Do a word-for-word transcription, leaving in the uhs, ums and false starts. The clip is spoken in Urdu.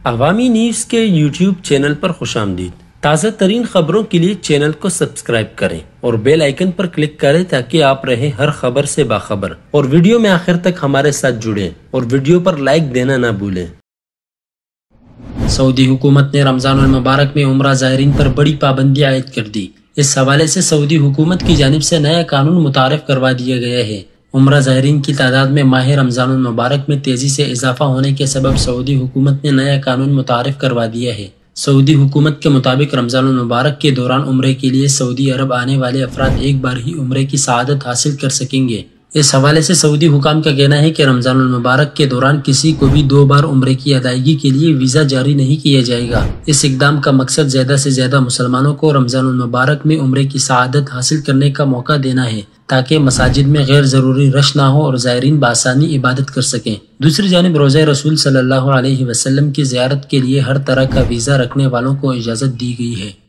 عوامی نیوز کے یوٹیوب چینل پر خوش آمدید۔ تازہ ترین خبروں کے لیے چینل کو سبسکرائب کریں اور بیل آئیکن پر کلک کریں تاکہ آپ رہیں ہر خبر سے باخبر، اور ویڈیو میں آخر تک ہمارے ساتھ جڑیں اور ویڈیو پر لائک دینا نہ بھولیں۔ سعودی حکومت نے رمضان المبارک میں عمرہ زائرین پر بڑی پابندی عائد کر دی۔ اس حوالے سے سعودی حکومت کی جانب سے نیا قانون متعارف کروا دیا گیا ہے۔ عمرہ زائرین کی تعداد میں ماہ رمضان المبارک میں تیزی سے اضافہ ہونے کے سبب سعودی حکومت نے نیا قانون متعارف کروا دیا ہے۔ سعودی حکومت کے مطابق رمضان المبارک کے دوران عمرے کے لیے سعودی عرب آنے والے افراد ایک بار ہی عمرے کی سعادت حاصل کر سکیں گے۔ اس حوالے سے سعودی حکام کا کہنا ہے کہ رمضان المبارک کے دوران کسی کو بھی دو بار عمرے کی ادائیگی کے لیے ویزا جاری نہیں کیا جائے گا۔ اس اقدام کا مقصد زیادہ سے زیادہ مسلمانوں کو رمضان المبارک میں عمرے کی سعادت حاصل کرنے کا موقع دینا ہے تاکہ مساجد میں غیر ضروری رش نہ ہو اور زائرین بآسانی عبادت کر سکیں۔ دوسری جانب روضہ رسول صلی اللہ علیہ وسلم کی زیارت کے لیے ہر طرح کا ویزا رکھنے والوں کو اجازت دی گئی ہے۔